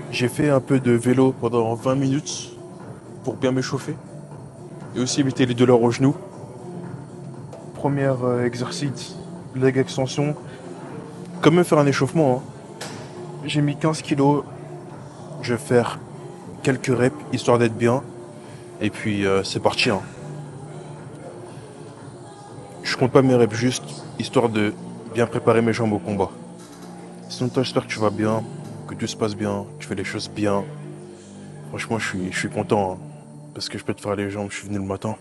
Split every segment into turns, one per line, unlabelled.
J'ai fait un peu de vélo pendant 20 minutes pour bien m'échauffer et aussi éviter les douleurs aux genoux. Premier exercice, leg extension. Quand même faire un échauffement, hein. J'ai mis 15 kilos. Je vais faire quelques reps histoire d'être bien. Et puis c'est parti, hein. Je compte pas mes reps juste histoire de bien préparer mes jambes au combat. Sinon toi j'espère que tu vas bien, que tout se passe bien, que tu fais les choses bien. Franchement je suis content, hein, parce que je peux te faire les jambes, je suis venu le matin.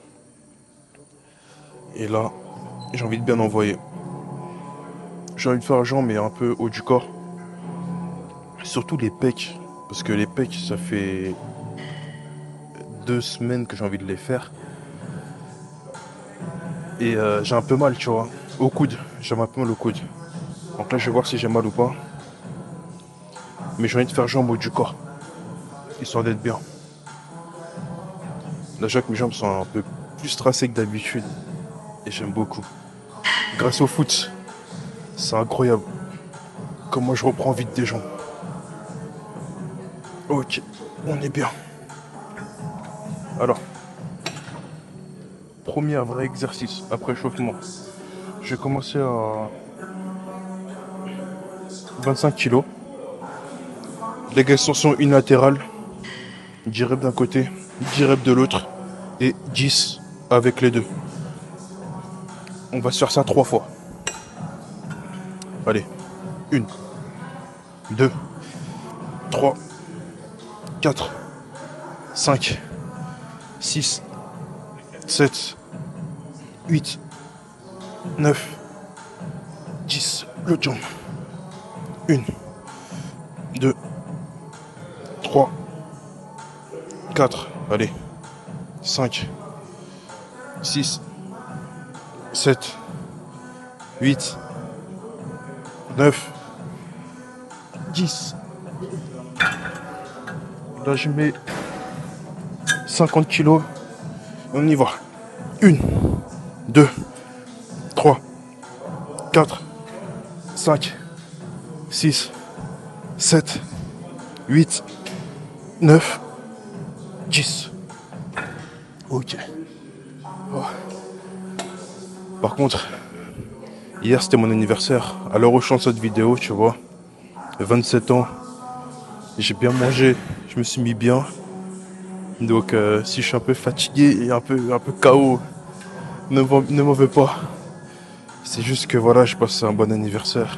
Et là, j'ai envie de bien envoyer. J'ai envie de faire jambes mais un peu haut du corps. Surtout les pecs. Parce que les pecs, ça fait 2 semaines que j'ai envie de les faire. Et j'ai un peu mal, tu vois. Au coude. J'ai un peu mal au coude. Donc là, je vais voir si j'ai mal ou pas. Mais j'ai envie de faire jambes haut du corps. Histoire d'être bien. Là, je vois que mes jambes sont un peu plus tracées que d'habitude. Et j'aime beaucoup. Grâce au foot. C'est incroyable. Comment je reprends vite des jambes. Ok. On est bien. Alors, premier vrai exercice après échauffement. Je vais commencer à 25 kilos. Leg extension unilatérale. 10 reps d'un côté, 10 reps de l'autre. Et 10 avec les deux. On va se faire ça 3 fois. Allez. 1, 2, 3, 4, 5, 6, 7, 8, 9, 10. L'autre jambe. 1, 2, 3, 4. Allez. 5, 6, 7, 8, 9, 10. Là, je mets 50 kilos. On y va. 1, 2, 3, 4, 5, 6, 7, 8, 9, 10. Ok. Oh. Par contre, hier c'était mon anniversaire. À l'heure où je chante cette vidéo, tu vois, 27 ans, j'ai bien mangé, je me suis mis bien. Donc si je suis un peu fatigué et un peu KO, ne m'en veux pas. C'est juste que voilà, je passe un bon anniversaire.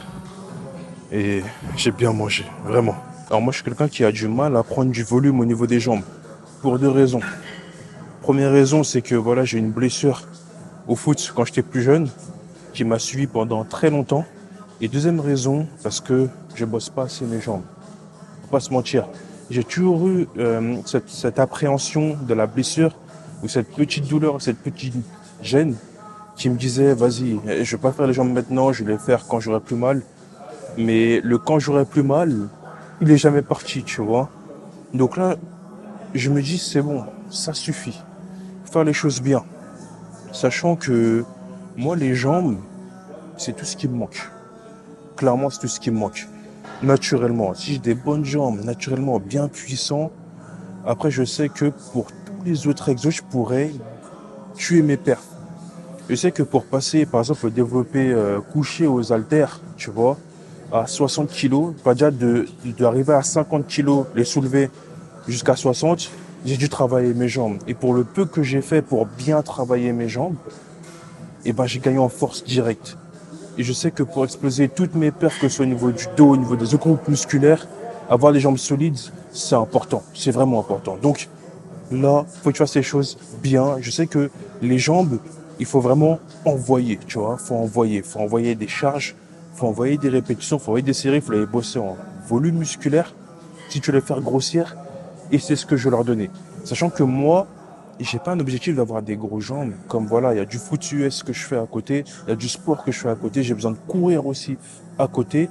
Et j'ai bien mangé, vraiment. Alors moi je suis quelqu'un qui a du mal à prendre du volume au niveau des jambes. Pour deux raisons. Première raison, c'est que voilà, j'ai une blessure au foot quand j'étais plus jeune, qui m'a suivi pendant très longtemps. Et deuxième raison, parce que je bosse pas assez mes jambes. Faut pas se mentir. J'ai toujours eu cette appréhension de la blessure, ou cette petite douleur, cette petite gêne, qui me disait, vas-y, je vais pas faire les jambes maintenant, je vais les faire quand j'aurai plus mal. Mais le quand j'aurai plus mal, il est jamais parti, tu vois. Donc là, je me dis, c'est bon, ça suffit. Faire les choses bien. Sachant que moi, les jambes, c'est tout ce qui me manque. Clairement, c'est tout ce qui me manque. Naturellement. Si j'ai des bonnes jambes, naturellement bien puissants, après, je sais que pour tous les autres exos, je pourrais tuer mes perfs. Je sais que pour passer, par exemple, développer couché aux haltères, tu vois, à 60 kilos, pas déjà d'arriver à 50 kilos, les soulever jusqu'à 60, j'ai dû travailler mes jambes. Et pour le peu que j'ai fait pour bien travailler mes jambes, eh ben, j'ai gagné en force directe. Et je sais que pour exploser toutes mes perfs, que ce soit au niveau du dos, au niveau des groupes musculaires, avoir les jambes solides, c'est important. C'est vraiment important. Donc là, il faut que tu fasses les choses bien. Je sais que les jambes, il faut vraiment envoyer, tu vois. Faut envoyer des charges, faut envoyer des répétitions, faut envoyer des séries, faut les bosser en volume musculaire si tu veux les faire grossir. Et c'est ce que je vais leur donner. Sachant que moi, j'ai pas un objectif d'avoir des gros jambes. Comme voilà, il y a du foot US que je fais à côté, il y a du sport que je fais à côté, j'ai besoin de courir aussi à côté.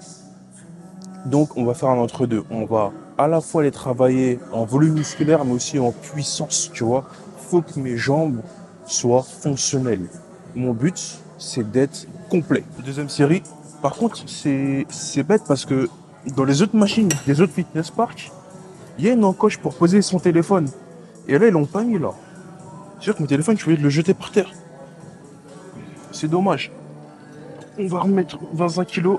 Donc on va faire un entre-deux. On va à la fois les travailler en volume musculaire, mais aussi en puissance, tu vois. Faut que mes jambes soient fonctionnelles. Mon but, c'est d'être complet. Deuxième série, par contre, c'est bête parce que Dans les autres machines, les autres fitness park, il y a une encoche pour poser son téléphone. Et là, ils l'ont pas mis là. C'est sûr que mon téléphone, je voulais le jeter par terre. C'est dommage. On va remettre 25 kilos.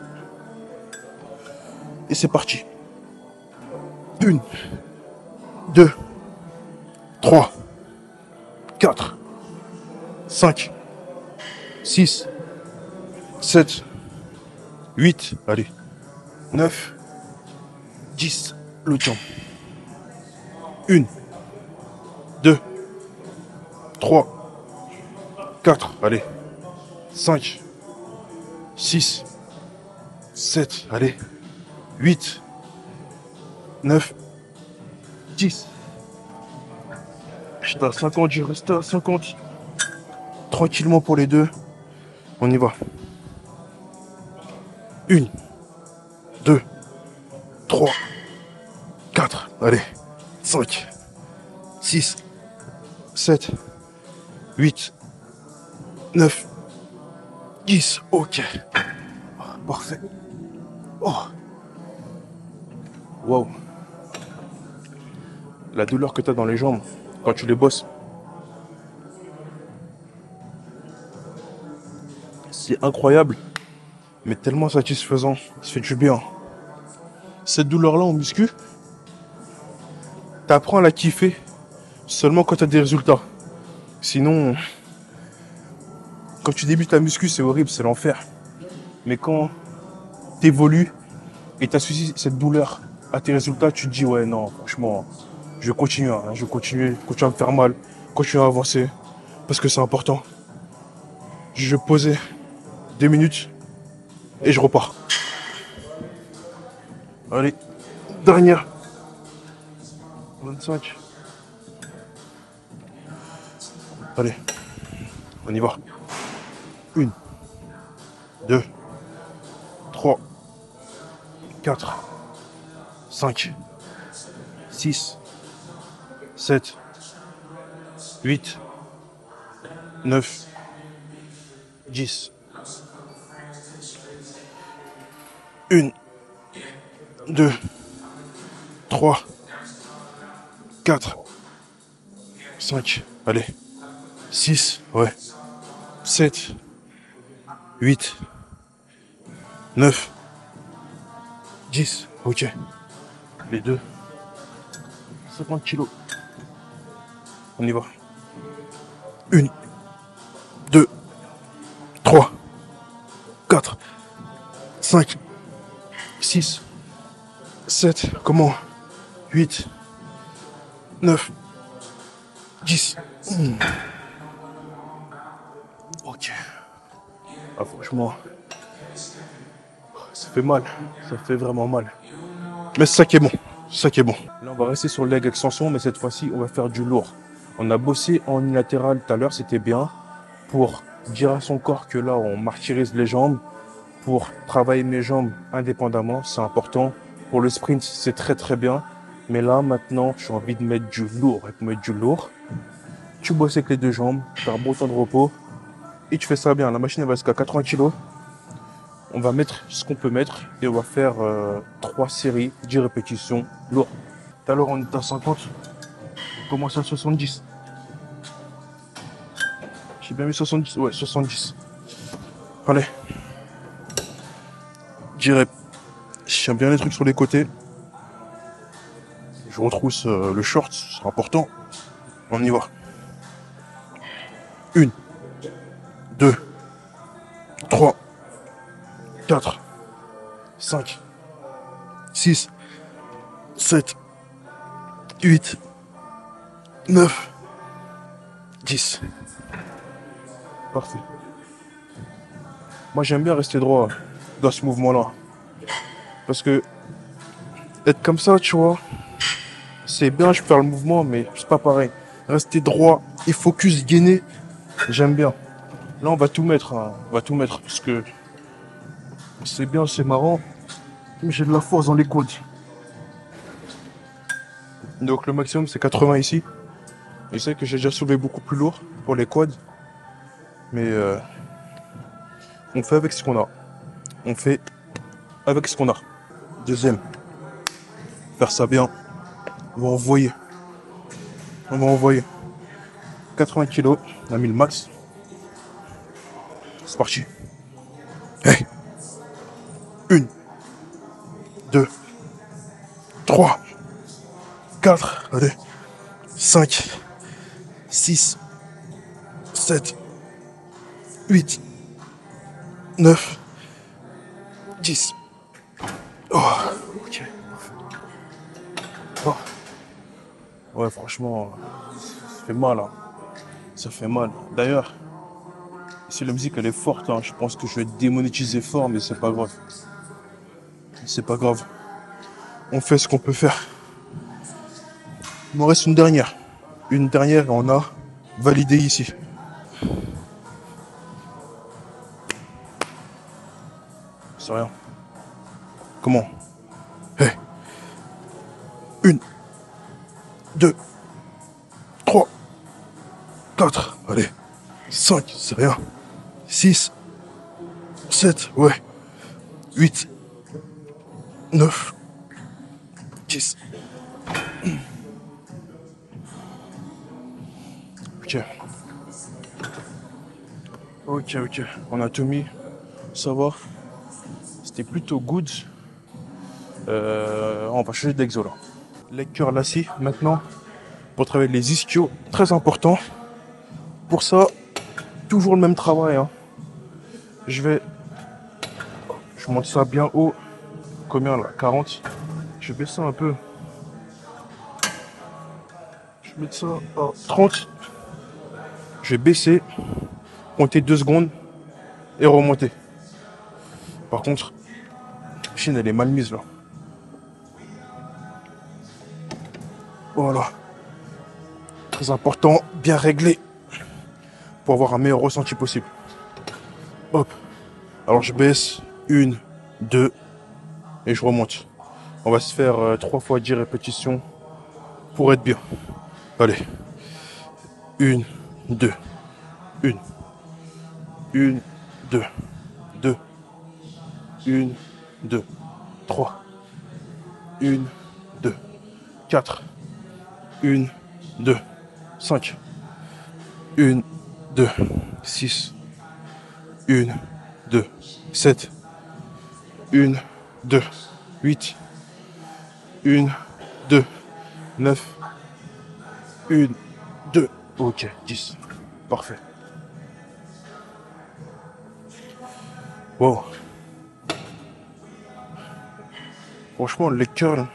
Et c'est parti. 1, 2, 3, 4, 5, 6, 7, 8, allez, 9, 10, le temps. 1, 2, 3, 4, allez, 5, 6, 7, allez, 8, 9, 10. Putain, 50, je reste à 50. Tranquillement pour les deux. On y va. 1, 2, 3, 4, allez, 5, 6, 7, 8, 9, 10. Ok. Parfait. Oh. Wow. La douleur que tu as dans les jambes quand tu les bosses, c'est incroyable, mais tellement satisfaisant. Ça fait du bien. Cette douleur-là en muscu, t'apprends à la kiffer seulement quand tu as des résultats. Sinon, quand tu débutes la muscu, c'est horrible, c'est l'enfer. Mais quand tu évolues et tu associes cette douleur à tes résultats, tu te dis ouais non, franchement, je vais continuer, hein, je vais continuer à me faire mal, continuer à avancer, parce que c'est important. Je vais poser 2 minutes et je repars. Allez, dernière. 25. Allez, on y va. 1, 2, 3, 4, 5, 6, 7, 8, 9, 10. 1, 2, 3, 4, 5, allez, 6, ouais, 7, 8, 9, 10, ok. Les deux, 50 kilos. On y va. 1, 2, 3, 4, 5, 6, 7, comment 8, 9, 10. Ok. Ah, franchement, ça fait mal. Ça fait vraiment mal. Mais c'est ça qui est bon. C'est ça qui est bon. Là, on va rester sur le leg extension, mais cette fois-ci, on va faire du lourd. On a bossé en unilatéral tout à l'heure, c'était bien. Pour dire à son corps que là, on martyrise les jambes. Pour travailler mes jambes indépendamment, c'est important. Pour le sprint, c'est très très bien. Mais là, maintenant, j'ai envie de mettre du lourd. Et pour mettre du lourd, tu bosses avec les deux jambes, tu as un bon temps de repos. Et tu fais ça bien. La machine elle va jusqu'à 80 kg. On va mettre ce qu'on peut mettre. Et on va faire 3 séries, 10 répétitions, lourd. Tout à l'heure, on était à 50. On commence à 70. J'ai bien mis 70. Ouais, 70. Allez. 10 reps. J'aime bien les trucs sur les côtés. Je retrousse le short, c'est important. On y va. 1, 2, 3, 4, 5, 6, 7, 8, 9, 10. Parfait. Moi, j'aime bien rester droit dans ce mouvement-là. Parce que être comme ça, tu vois, c'est bien, je peux faire le mouvement, mais c'est pas pareil. Rester droit et focus, gainer, j'aime bien. Là, on va tout mettre, hein. On va tout mettre, parce que c'est bien, c'est marrant, mais j'ai de la force dans les quads. Donc le maximum, c'est 80 ici. Je sais que j'ai déjà soulevé beaucoup plus lourd pour les quads, mais on fait avec ce qu'on a. On fait avec ce qu'on a. Deuxième. Faire ça bien. On va envoyer. 80 kilos. On a mis le max. C'est parti. Hey. 1, 2, 3, 4, allez. 5, 6, 7, 8, 9, 10. Oh, ok. Oh. Ouais, franchement, ça fait mal. Hein. Ça fait mal. D'ailleurs, si la musique elle est forte, hein, je pense que je vais démonétiser fort, mais c'est pas grave. C'est pas grave. On fait ce qu'on peut faire. Il m'en reste une dernière. Une dernière et on a validé ici. C'est rien. Comment? Hey. 1, 2, 3, 4, allez. 5, c'est rien. 6, 7, ouais. 8, 9, 10. Ok. Ok. On a tout mis. Ça va. C'était plutôt good. On va changer d'exo là. Les cœurs lacis maintenant. Pour travailler les ischios. Très important. Pour ça, toujours le même travail. Hein. Je monte ça bien haut. Combien là? 40. Je baisse ça un peu. Je vais mettre ça à 30. Je vais baisser, compter 2 secondes et remonter. Par contre, la machine elle est mal mise là. Voilà. Très important, bien réglé pour avoir un meilleur ressenti possible. Hop. Alors je baisse, 1, 2 et je remonte. On va se faire 3 fois 10 répétitions pour être bien. Allez. 1, 2, 1, 1, 2, 2, 1, 2, 3, 1, 2, 4, 1, 2, 5, 1, 2, 6, 1, 2, 7, 1, 2, 8, 1, 2, 9, 1, 2, ok, 10. Parfait. Wow. Franchement, les curls,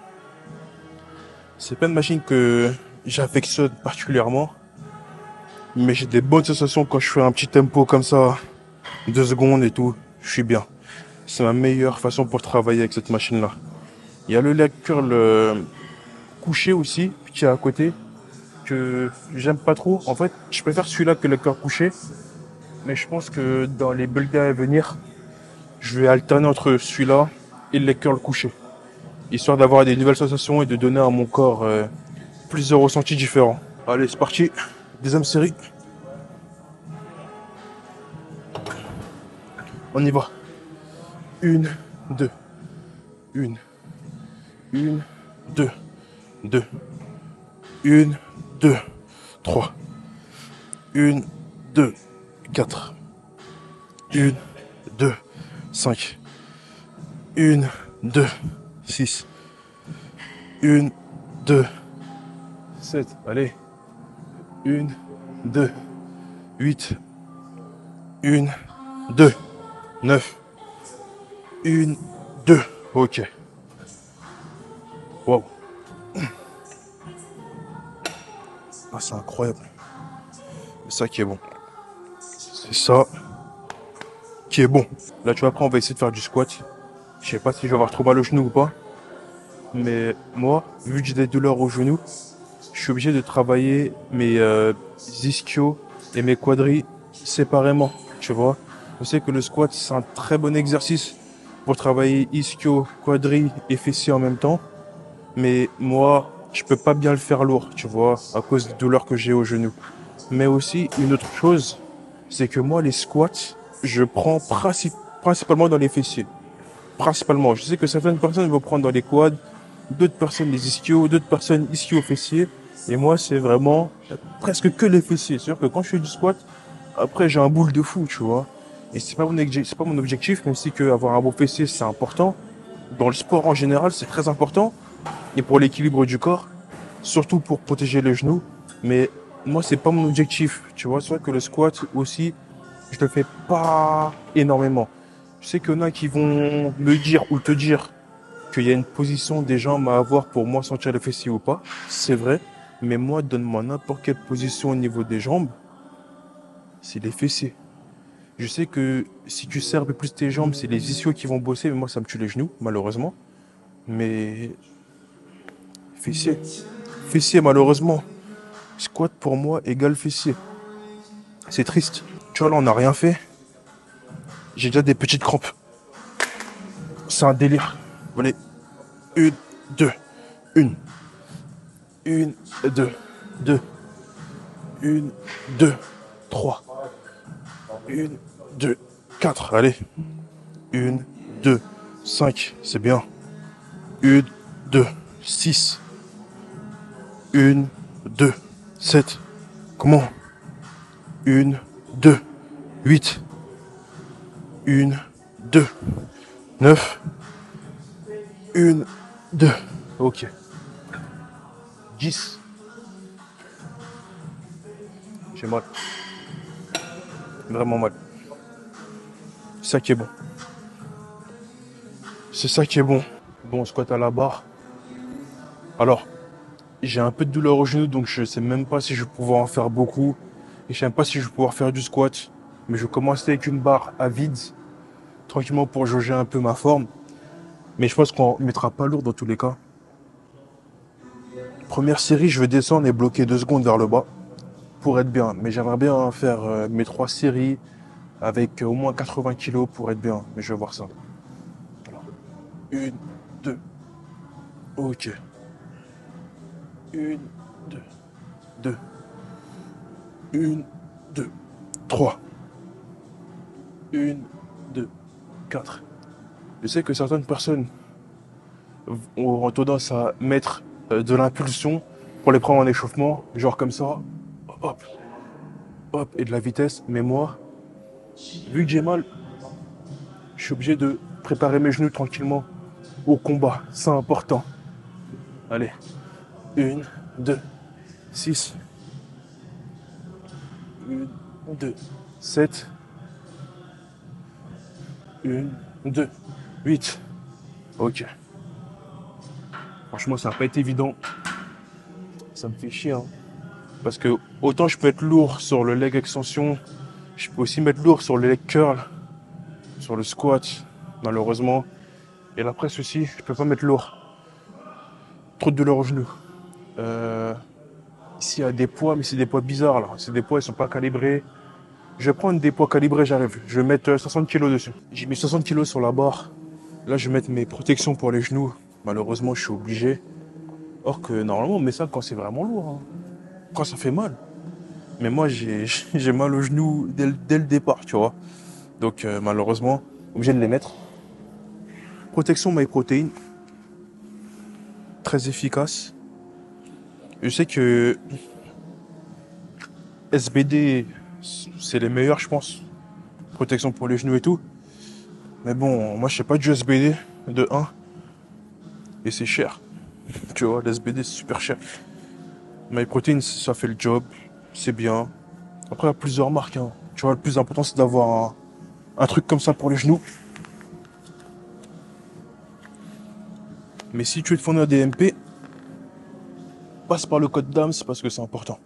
c'est pas une machine que j'affectionne particulièrement. Mais j'ai des bonnes sensations quand je fais un petit tempo comme ça, 2 secondes et tout, je suis bien. C'est ma meilleure façon pour travailler avec cette machine-là. Il y a le leg curl couché aussi, qui est à côté, que j'aime pas trop. En fait, je préfère celui-là que le curl couché. Mais je pense que dans les build days à venir, je vais alterner entre celui-là et le leg curl couché. Histoire d'avoir des nouvelles sensations et de donner à mon corps plusieurs ressentis différents. Allez, c'est parti. Deuxième série. On y va. 1, 2. 1, 2, 2. 1, 2, 3. 1, 2, 4. 1, 2, 5. 1, 2, 6. 1, 2, 7. Allez. 1, 2, 8. 1, 2, 9. 1, 2. Ok. Wow. Ah, c'est incroyable. C'est ça qui est bon. C'est ça qui est bon. Là, tu vois, après, on va essayer de faire du squat. Je sais pas si je vais avoir trop mal au genou ou pas. Mais moi, vu que j'ai des douleurs au genou, je suis obligé de travailler mes ischios et mes quadris séparément. Tu vois. Je sais que le squat, c'est un très bon exercice pour travailler ischio, quadri et fessiers en même temps. Mais moi, je peux pas bien le faire lourd, tu vois, à cause des douleurs que j'ai au genou. Mais aussi, une autre chose, c'est que moi, les squats, je prends principalement dans les fessiers. principalement. Je sais que certaines personnes vont prendre dans les quads, d'autres personnes les ischios, d'autres personnes ischio fessiers. Et moi, c'est vraiment presque que les fessiers. C'est-à-dire que quand je fais du squat, après, j'ai un boule de fou, tu vois. Et c'est pas mon objectif, même si que avoir un beau fessier, c'est important. Dans le sport en général, c'est très important. Et pour l'équilibre du corps, surtout pour protéger les genoux. Mais moi, c'est pas mon objectif, tu vois. C'est vrai que le squat aussi, je le fais pas énormément. Je sais qu'il y en a qui vont me dire ou te dire qu'il y a une position des jambes à avoir pour moi sentir le fessier ou pas. C'est vrai. Mais moi, donne-moi n'importe quelle position au niveau des jambes, c'est les fessiers. Je sais que si tu serres un peu plus tes jambes, c'est les ischios qui vont bosser, mais moi, ça me tue les genoux, malheureusement. Mais fessier. Fessier, malheureusement. Squat pour moi égale fessier. C'est triste. Tu vois, là, on n'a rien fait. J'ai déjà des petites crampes. C'est un délire. Allez, une, deux, une, deux, deux, une, deux, trois, une, deux, quatre. Allez, une, deux, cinq, c'est bien. Une, deux, six, une, deux, sept. Comment? Une, deux, huit, une, deux, neuf, une, deux. Ok. 10. J'ai mal. Vraiment mal. C'est ça qui est bon. C'est ça qui est bon. Bon, squat à la barre. Alors, j'ai un peu de douleur au genou, donc je sais même pas si je vais pouvoir en faire beaucoup. Et je sais même pas si je vais pouvoir faire du squat. Mais je vais commencer avec une barre à vide, tranquillement pour jauger un peu ma forme. Mais je pense qu'on ne mettra pas lourd dans tous les cas. Première série, je vais descendre et bloquer 2 secondes vers le bas pour être bien. Mais j'aimerais bien faire mes 3 séries avec au moins 80 kilos pour être bien. Mais je vais voir ça. Alors, une, deux. Ok. Une, deux, deux. Une, deux, trois. Une, deux, quatre. Je sais que certaines personnes ont tendance à mettre de l'impulsion pour les prendre en échauffement, genre comme ça, hop, hop, et de la vitesse. Mais moi, vu que j'ai mal, je suis obligé de préparer mes genoux tranquillement au combat. C'est important. Allez, une, deux, six, une, deux, sept, une, deux, huit. Ok. Franchement, ça n'a pas été évident. Ça me fait chier, hein. Parce que autant je peux être lourd sur le leg extension, je peux aussi mettre lourd sur le leg curl, sur le squat, malheureusement. Et la presse aussi, je peux pas mettre lourd. Trop de douleur au genou. Ici, il y a des poids, mais c'est des poids bizarres là. C'est des poids, ils sont pas calibrés. Je vais prendre des poids calibrés, j'arrive. Je vais mettre 60 kilos dessus. J'ai mis 60 kilos sur la barre. Là, je vais mettre mes protections pour les genoux. Malheureusement, je suis obligé. Or que normalement, on met ça quand c'est vraiment lourd, hein. Quand ça fait mal. Mais moi, j'ai mal aux genoux dès le départ, tu vois. Donc, malheureusement, obligé de les mettre. Protection MyProtein. Très efficace. Je sais que SBD, c'est les meilleurs, je pense. Protection pour les genoux et tout. Mais bon, moi, je sais pas du SBD de 1. Et c'est cher. Tu vois, l'SBD, c'est super cher. MyProtein, ça fait le job. C'est bien. Après, il y a plusieurs marques, hein. Tu vois, le plus important, c'est d'avoir un truc comme ça pour les genoux. Mais si tu veux te fournir des MP, passe par le code DAMS parce que c'est important.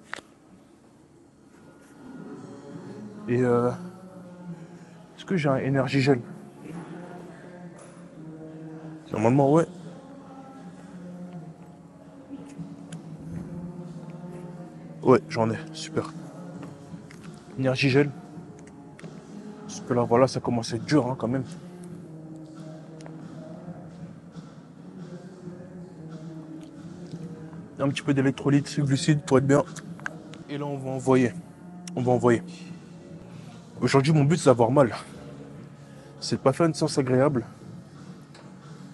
Et est-ce que j'ai un Energy Gel? Normalement, ouais. Ouais, j'en ai. Super. Energy Gel. Parce que là, voilà, ça commence à être dur, hein, quand même. Un petit peu d'électrolyte, glucides pour être bien. Et là, on va envoyer. On va envoyer. Aujourd'hui, mon but, c'est d'avoir mal. C'est de pas faire une séance agréable.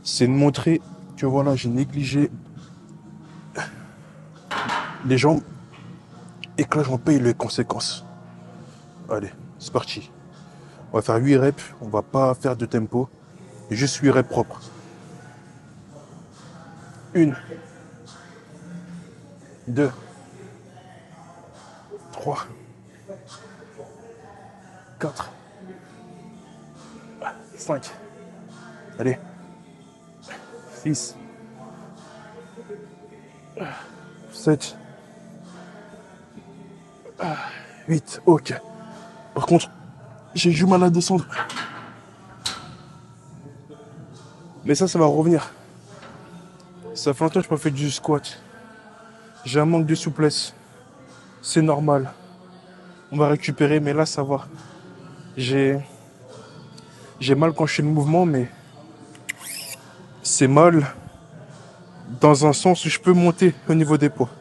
c'est de montrer que voilà, j'ai négligé les jambes et que là, j'en paye les conséquences. Allez, c'est parti. On va faire 8 reps, on va pas faire de tempo. Juste 8 reps propres. 1, 2, 3, 4, 5. Allez. 6, 7, 8. Ok. Par contre, j'ai du mal à descendre. Mais ça va revenir. Ça fait longtemps que je n'ai pas fait du squat. J'ai un manque de souplesse. C'est normal. On va récupérer, mais là, ça va. J'ai mal quand je fais le mouvement, mais c'est mal dans un sens où je peux monter au niveau des poids.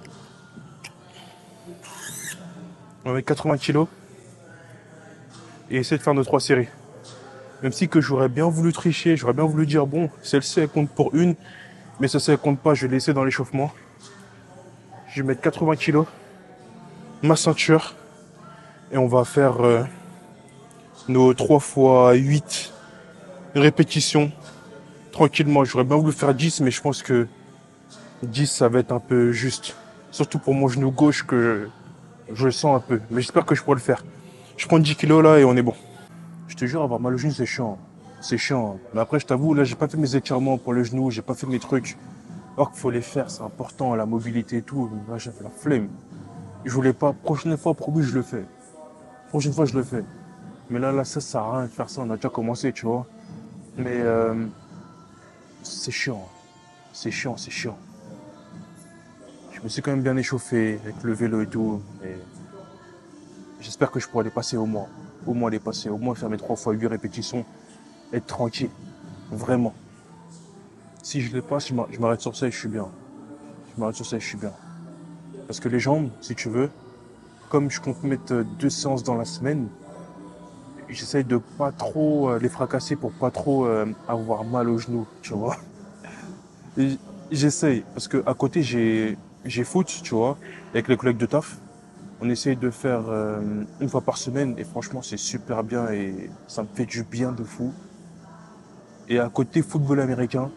On met 80 kilos et essayer de faire nos 3 séries. Même si que j'aurais bien voulu tricher, j'aurais bien voulu dire bon, celle-ci elle compte pour une, mais ça elle compte pas, je vais laisser dans l'échauffement. Je vais mettre 80 kilos, ma ceinture, et on va faire nos 3 fois 8 répétitions tranquillement. J'aurais bien voulu faire 10, mais je pense que 10 ça va être un peu juste. Surtout pour mon genou gauche que je le sens un peu, mais j'espère que je pourrai le faire. Je prends 10 kilos là et on est bon. Je te jure, avoir mal au genou c'est chiant. C'est chiant. Mais après, je t'avoue, là, j'ai pas fait mes étirements pour le genou, j'ai pas fait mes trucs. Alors qu'il faut les faire, c'est important, la mobilité et tout. Là, j'avais la flemme. Je voulais pas. Prochaine fois, promis, je le fais. Prochaine fois, je le fais. Mais là, ça sert à rien de faire ça. On a déjà commencé, tu vois. Mais c'est chiant. C'est chiant, c'est chiant. Je me suis quand même bien échauffé avec le vélo et tout. Et j'espère que je pourrai les passer au moins. Au moins les passer. Au moins faire mes 3 fois 8 répétitions. Être tranquille. Vraiment. Si je les passe, je m'arrête sur ça et je suis bien. Je m'arrête sur ça et je suis bien. Parce que les jambes, si tu veux, comme je compte mettre 2 séances dans la semaine, j'essaye de pas trop les fracasser pour pas trop avoir mal aux genoux, tu vois. Et j'essaye, parce que à côté j'ai foot, tu vois, avec les collègues de taf. On essaye de faire une fois par semaine et franchement c'est super bien et ça me fait du bien de fou. Et à côté football américain,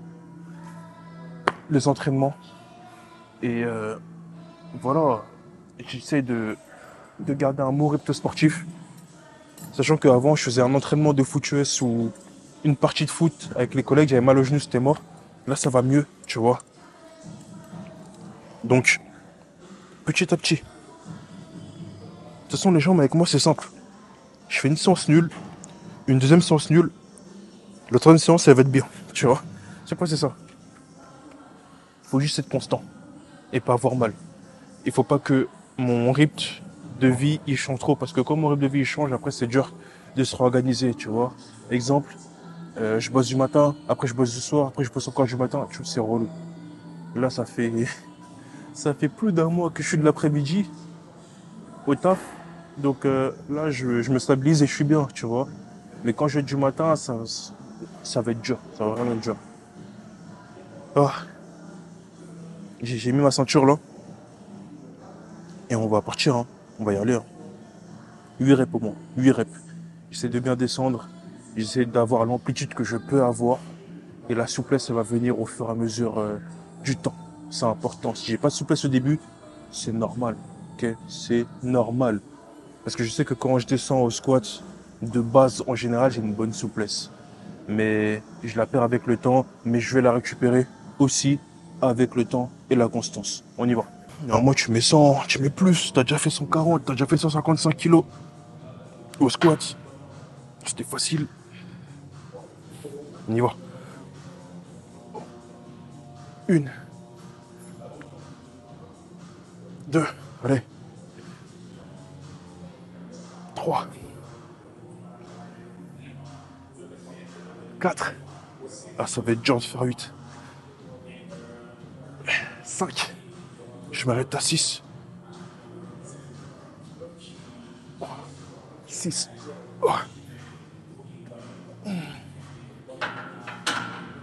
les entraînements et voilà, j'essaie de garder un bon rythme sportif. Sachant qu'avant, je faisais un entraînement de foot US ou une partie de foot avec les collègues, j'avais mal au genou, c'était mort. Là, ça va mieux, tu vois. Donc, petit à petit. De toute façon, les jambes avec moi, c'est simple. Je fais une séance nulle, une deuxième séance nulle, la troisième séance, elle va être bien, tu vois. C'est quoi, c'est ça. Faut juste être constant et pas avoir mal. Il faut pas que mon rythme de vie, il change trop. Parce que quand mon rythme de vie, il change, après, c'est dur de se réorganiser, tu vois. Exemple, je bosse du matin, après je bosse du soir, après je bosse encore du matin. Tu vois, c'est relou. Là, ça fait plus d'un mois que je suis de l'après-midi au taf. Donc là, je me stabilise et je suis bien, tu vois. Mais quand je vais du matin, ça va être dur. Ça va vraiment être dur. Ah, j'ai mis ma ceinture là. Et on va partir, hein. On va y aller, hein. 8 reps au moins. 8 reps. J'essaie de bien descendre. J'essaie d'avoir l'amplitude que je peux avoir. Et la souplesse, elle va venir au fur et à mesure du temps. C'est important. Si j'ai pas de souplesse au début, c'est normal. Ok, c'est normal. Parce que je sais que quand je descends au squat, de base, en général, j'ai une bonne souplesse. Mais je la perds avec le temps, mais je vais la récupérer aussi avec le temps et la constance. On y va. Non, moi, tu mets 100, tu mets plus. T'as déjà fait 140, t'as déjà fait 155 kilos au squat. C'était facile. On y va. Une. Deux. Allez. 3, 4. Ah, ça va être dur de faire 8. 5. Je m'arrête à 6. 6.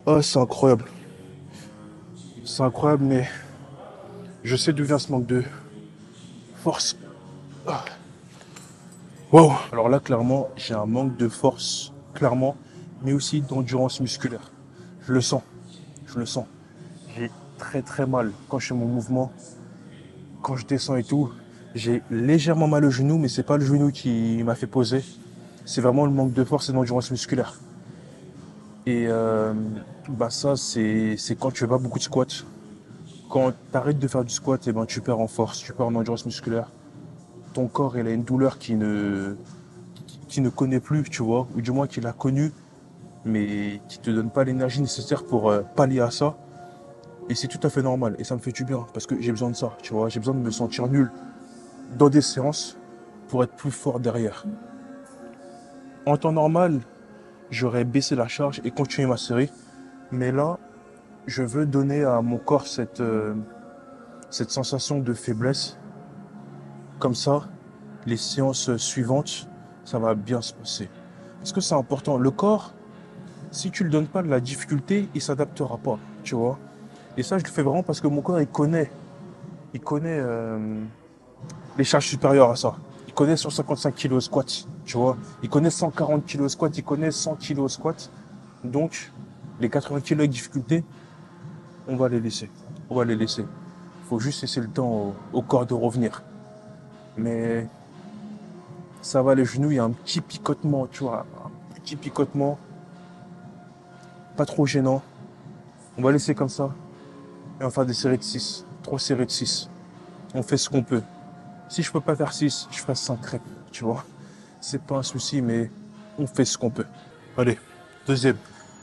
Oh, c'est incroyable. C'est incroyable, mais je sais d'où vient ce manque de force. Ah. Wow. Alors là, clairement, j'ai un manque de force, clairement, mais aussi d'endurance musculaire. Je le sens. Je le sens. J'ai très très mal quand je fais mon mouvement, quand je descends et tout. J'ai légèrement mal au genou, mais c'est pas le genou qui m'a fait poser. C'est vraiment le manque de force et d'endurance musculaire. Et bah ça, c'est quand tu fais pas beaucoup de squats. Quand tu arrêtes de faire du squat, et ben tu perds en force, tu perds en endurance musculaire. Ton corps, il a une douleur qui ne connaît plus, tu vois, ou du moins qu'il a connue, mais qui te donne pas l'énergie nécessaire pour pallier à ça. Et c'est tout à fait normal. Et ça me fait du bien, parce que j'ai besoin de ça, tu vois. J'ai besoin de me sentir nul dans des séances pour être plus fort derrière. En temps normal, j'aurais baissé la charge et continué ma série. Mais là, je veux donner à mon corps cette sensation de faiblesse. Comme ça, les séances suivantes, ça va bien se passer. Parce que c'est important. Le corps, si tu ne lui donnes pas de la difficulté, il ne s'adaptera pas, tu vois. Et ça, je le fais vraiment parce que mon corps, il connaît les charges supérieures à ça. Il connaît 155 kg au squat, tu vois. Il connaît 140 kg au squat, il connaît 100 kg au squat. Donc, les 80 kg avec difficulté, on va les laisser. On va les laisser. Il faut juste laisser le temps au corps de revenir. Mais ça va, les genoux, il y a un petit picotement, tu vois. Un petit picotement, pas trop gênant. On va laisser comme ça. Et on va faire des séries de 6. 3 séries de 6. On fait ce qu'on peut. Si je peux pas faire 6, je ferai 5 reps, tu vois. C'est pas un souci, mais on fait ce qu'on peut. Allez, deuxième.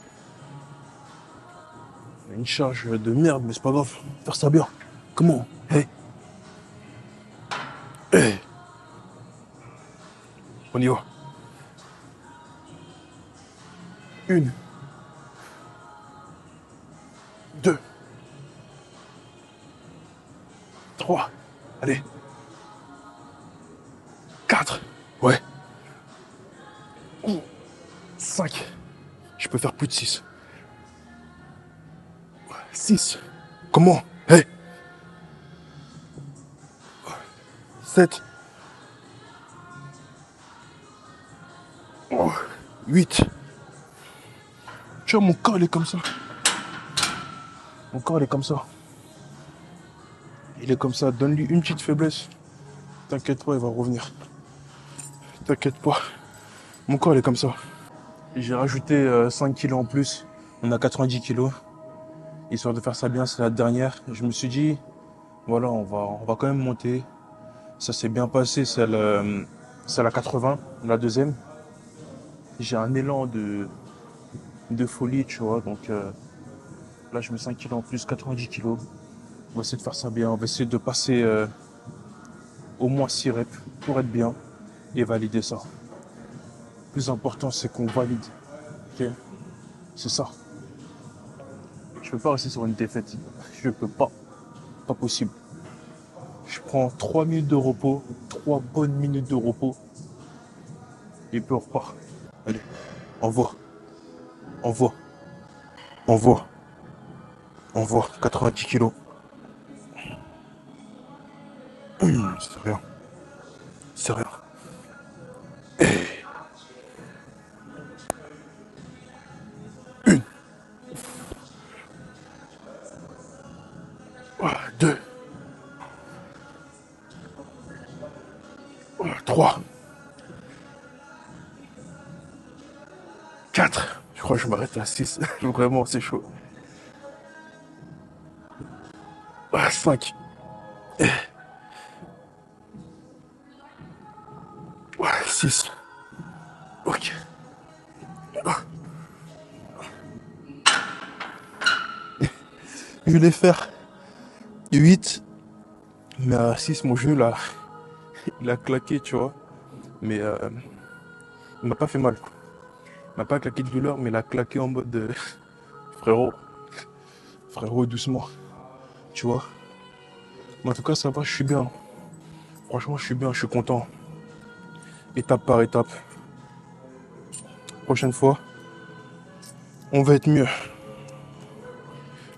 Une charge de merde, mais c'est pas grave. Faire ça bien. Comment? Hey. Hey. On y va. 1, 2, 3. Allez. 4. Ouais. 5. Je peux faire plus de 6. 6. Comment? Hey. 7. 8. Tu vois, mon corps, il est comme ça. Mon corps, il est comme ça. Il est comme ça. Donne-lui une petite faiblesse. T'inquiète pas, il va revenir. T'inquiète pas. Mon corps, il est comme ça. J'ai rajouté 5 kilos en plus. On a 90 kilos. Histoire de faire ça bien, c'est la dernière. Je me suis dit, voilà, on va quand même monter. Ça s'est bien passé, c'est la 80, la deuxième. J'ai un élan de folie, tu vois. Donc là, je mets 5 kilos en plus, 90 kilos. On va essayer de faire ça bien. On va essayer de passer au moins 6 reps pour être bien et valider ça. Le plus important, c'est qu'on valide. Ok? C'est ça. Je peux pas rester sur une défaite. Je peux pas. Pas possible. Je prends 3 minutes de repos, 3 bonnes minutes de repos. Et puis on repart. Allez, envoie, envoie, envoie, envoie. 90 kilos. C'est rien. C'est rien. Voilà, 2. Voilà, 3. 4. Je crois que je m'arrête à 6. Vraiment, c'est chaud. Voilà, 5. Voilà, 6. Ok. Je vais faire 8. Mais à 6, mon genou, là, il a claqué, tu vois. Mais il m'a pas fait mal. Il m'a pas claqué de douleur, mais il a claqué en mode frérot, frérot, doucement. Tu vois. Mais en tout cas, ça va, je suis bien. Franchement, je suis bien, je suis content. Étape par étape. Prochaine fois, on va être mieux.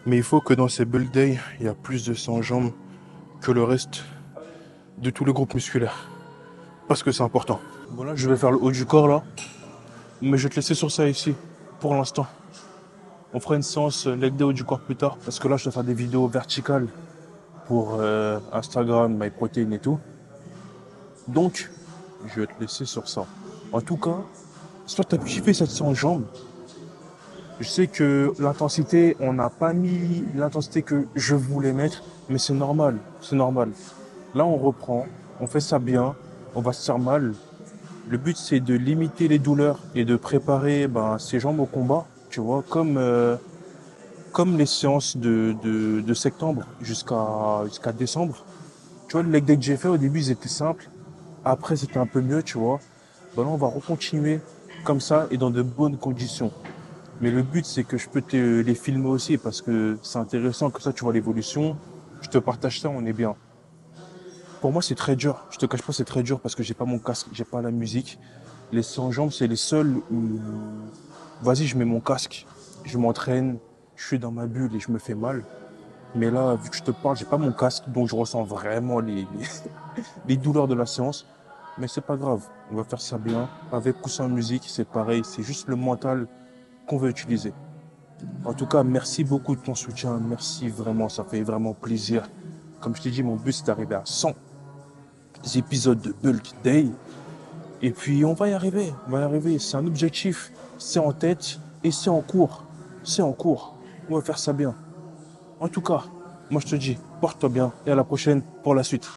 Mais il faut que dans ces bulk days, il y a plus de 100 jambes que le reste de tous les groupes musculaires. Parce que c'est important. Bon là, je vais faire le haut du corps là. Mais je vais te laisser sur ça ici, pour l'instant. On fera une séance leg day haut du corps plus tard. Parce que là, je dois faire des vidéos verticales pour Instagram, MyProtein et tout. Donc, je vais te laisser sur ça. En tout cas, soit tu as kiffé cette séance jambes. Je sais que l'intensité, on n'a pas mis l'intensité que je voulais mettre, mais c'est normal, c'est normal. Là, on reprend, on fait ça bien, on va se faire mal. Le but, c'est de limiter les douleurs et de préparer ses jambes au combat, tu vois, comme les séances de septembre jusqu'à décembre. Tu vois, le leg day que j'ai fait, au début, ils étaient simples. Après, c'était un peu mieux, tu vois. Là, on va recontinuer comme ça et dans de bonnes conditions. Mais le but, c'est que je peux te les filmer aussi parce que c'est intéressant, que ça, tu vois l'évolution. Je te partage ça, on est bien. Pour moi, c'est très dur. Je te cache pas, c'est très dur parce que j'ai pas mon casque, j'ai pas la musique. Les 100 jambes, c'est les seuls où, vas-y, je mets mon casque, je m'entraîne, je suis dans ma bulle et je me fais mal. Mais là, vu que je te parle, j'ai pas mon casque, donc je ressens vraiment les douleurs de la séance. Mais c'est pas grave, on va faire ça bien. Avec ou sans musique, c'est pareil, c'est juste le mental qu'on veut utiliser. En tout cas, merci beaucoup de ton soutien. Merci vraiment, ça fait vraiment plaisir. Comme je t'ai dit, mon but c'est d'arriver à 100 épisodes de Bulk Day. Et puis on va y arriver, on va y arriver. C'est un objectif, c'est en tête et c'est en cours. C'est en cours. On va faire ça bien. En tout cas, moi je te dis, porte-toi bien et à la prochaine pour la suite.